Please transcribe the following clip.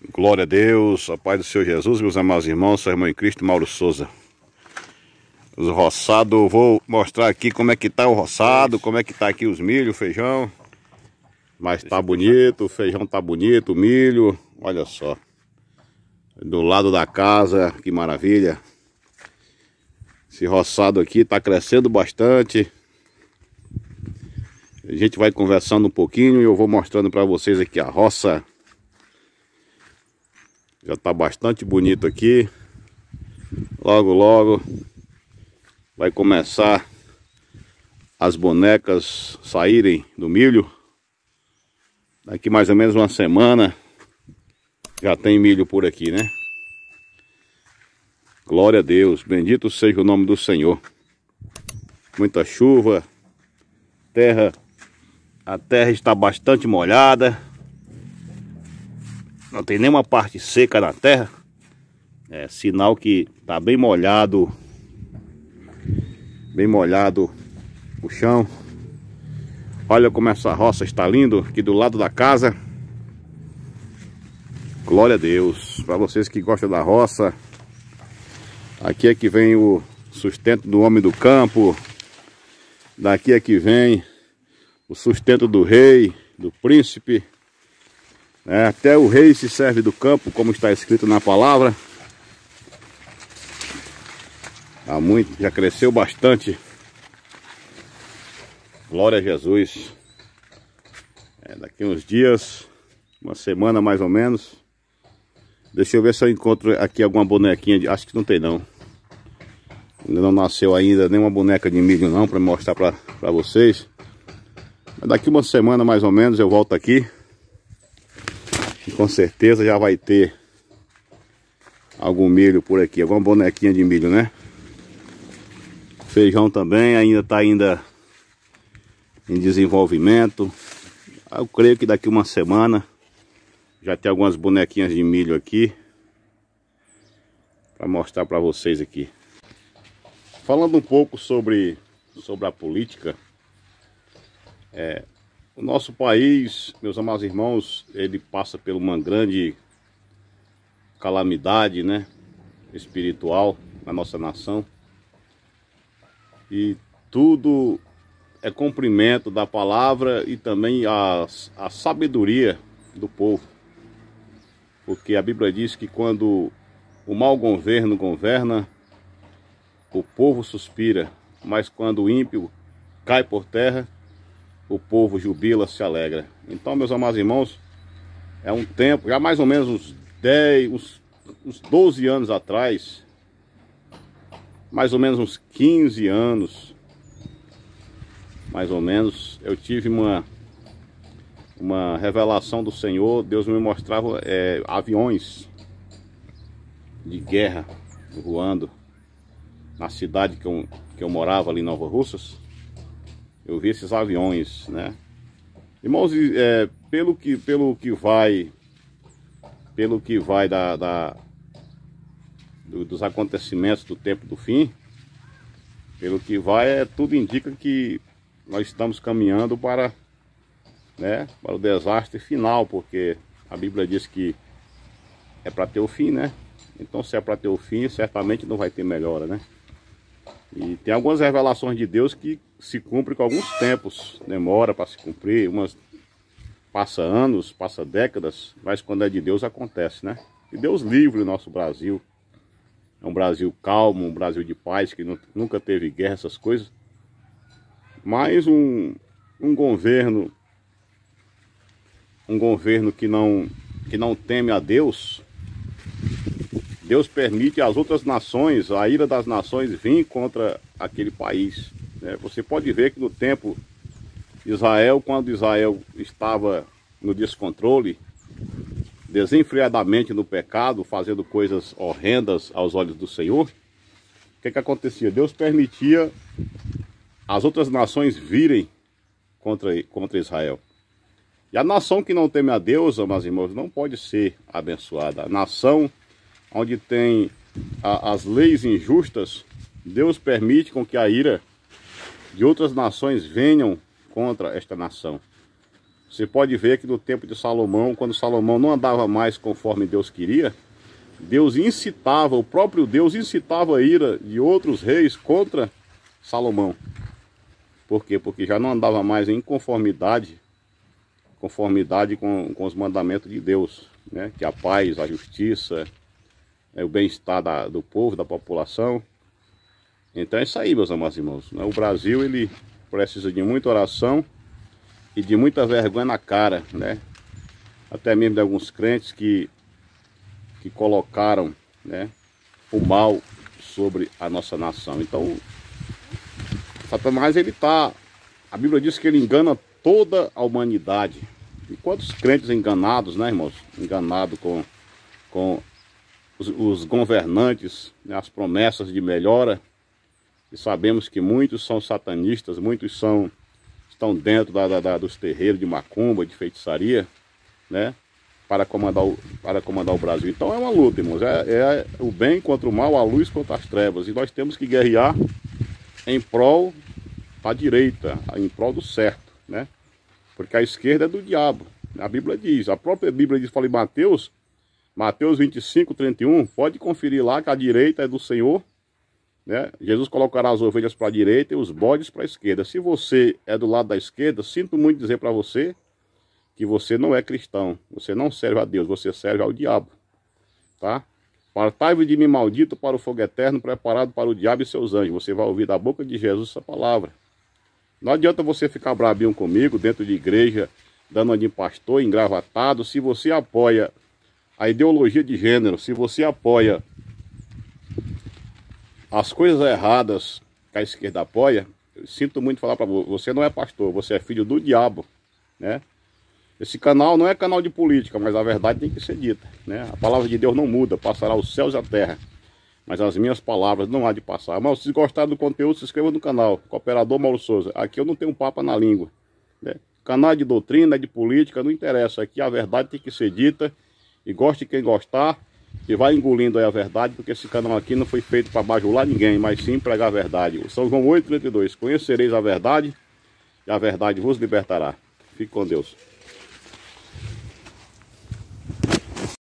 Glória a Deus, a paz do Senhor Jesus, meus amados irmãos, seu irmão em Cristo, Mauro Souza. Os roçados, vou mostrar aqui como é que tá o roçado, como é que tá aqui os milho, o feijão. Mas tá bonito, o feijão tá bonito, o milho, olha só. Do lado da casa, que maravilha. Esse roçado aqui tá crescendo bastante. A gente vai conversando um pouquinho e eu vou mostrando para vocês aqui a roça. Já tá bastante bonito aqui. Logo, logo vai começar as bonecas saírem do milho. Daqui mais ou menos uma semana já tem milho por aqui, né? Glória a Deus, bendito seja o nome do Senhor. Muita chuva, a terra está bastante molhada. Não tem nenhuma parte seca na terra. É sinal que está bem molhado o chão. Olha como essa roça está lindo aqui do lado da casa. Glória a Deus. Para vocês que gostam da roça, aqui é que vem o sustento do homem do campo. Daqui é que vem o sustento do rei, do príncipe. Até o rei se serve do campo, como está escrito na palavra. Já cresceu bastante. Glória a Jesus. Daqui uns dias, uma semana mais ou menos. Deixa eu ver se eu encontro aqui alguma bonequinha. Acho que não tem não. Ainda não nasceu ainda nenhuma boneca de milho não, para mostrar para vocês. Mas daqui uma semana mais ou menos eu volto aqui. E com certeza já vai ter algum milho por aqui, alguma bonequinha de milho, né? Feijão também ainda está em desenvolvimento. Eu creio que daqui uma semana já tem algumas bonequinhas de milho aqui para mostrar para vocês aqui. Falando um pouco sobre a política, o nosso país, meus amados irmãos, ele passa por uma grande calamidade, né, espiritual na nossa nação. E tudo é cumprimento da palavra e também a sabedoria do povo. Porque a Bíblia diz que quando o mau governo governa, o povo suspira, mas quando o ímpio cai por terra, o povo jubila, se alegra. Então, meus amados irmãos, é um tempo, já mais ou menos uns 12 anos atrás, mais ou menos uns 15 anos, mais ou menos, eu tive uma revelação do Senhor. Deus me mostrava aviões de guerra voando na cidade que eu morava ali em Nova Russas. Eu vi esses aviões, né? Irmãos, pelo que vai dos acontecimentos do tempo do fim, pelo que vai, tudo indica que nós estamos caminhando para o desastre final, porque a Bíblia diz que é para ter o fim, né? Então, se é para ter o fim, certamente não vai ter melhora, né? E tem algumas revelações de Deus que se cumprem com alguns tempos, demora para se cumprir, passa anos, passa décadas, mas quando é de Deus acontece, né? E Deus livre o nosso Brasil. É um Brasil calmo, um Brasil de paz, que nunca teve guerra, essas coisas. Mas um governo que não teme a Deus, Deus permite as outras nações, a ira das nações vir contra aquele país. Você pode ver que no tempo de Israel, quando Israel estava no descontrole, desenfreadamente no pecado, fazendo coisas horrendas aos olhos do Senhor, o que acontecia? Deus permitia as outras nações virem contra Israel. E a nação que não teme a Deus, meus irmãos, não pode ser abençoada. A nação onde tem as leis injustas, Deus permite com que a ira de outras nações venham contra esta nação. Você pode ver que no tempo de Salomão, quando Salomão não andava mais conforme Deus queria, Deus incitava, o próprio Deus incitava a ira de outros reis contra Salomão. Por quê? Porque já não andava mais em conformidade com os mandamentos de Deus, né? Que a paz, a justiça, o bem-estar do povo, da população. Então é isso aí, meus amados irmãos, né? O Brasil, ele precisa de muita oração e de muita vergonha na cara, né? Até mesmo de alguns crentes que colocaram, né, o mal sobre a nossa nação. Então, Satanás, a Bíblia diz que ele engana toda a humanidade. E quantos crentes enganados, né, irmãos? Enganados com os governantes, né, as promessas de melhora. E sabemos que muitos são satanistas, muitos estão dentro dos terreiros de macumba, de feitiçaria, né? Para comandar o Brasil. Então é uma luta, irmãos. É o bem contra o mal, a luz contra as trevas. E nós temos que guerrear em prol da direita, em prol do certo, né? Porque a esquerda é do diabo. A Bíblia diz, a própria Bíblia diz, fala em Mateus 25, 31, pode conferir lá que a direita é do Senhor, né? Jesus colocará as ovelhas para a direita e os bodes para a esquerda. Se você é do lado da esquerda, sinto muito dizer para você que você não é cristão, você não serve a Deus, você serve ao diabo, tá? Partai-vos de mim, maldito, para o fogo eterno, preparado para o diabo e seus anjos. Você vai ouvir da boca de Jesus essa palavra. Não adianta você ficar brabinho comigo, dentro de igreja, dando de pastor, engravatado. Se você apoia a ideologia de gênero, se você apoia as coisas erradas que a esquerda apoia, eu sinto muito falar para você, você não é pastor, você é filho do diabo, né? Esse canal não é canal de política, mas a verdade tem que ser dita, né? A palavra de Deus não muda, passará os céus e a terra, mas as minhas palavras não há de passar. Mas se gostaram do conteúdo, se inscreva no canal, Cooperador Mauro Souza. Aqui eu não tenho papo na língua, né? Canal de doutrina, de política, não interessa. Aqui a verdade tem que ser dita, e goste quem gostar, e vai engolindo aí a verdade, porque esse canal aqui não foi feito para bajular ninguém, mas sim pregar a verdade. São João 8,32, conhecereis a verdade, e a verdade vos libertará. Fique com Deus.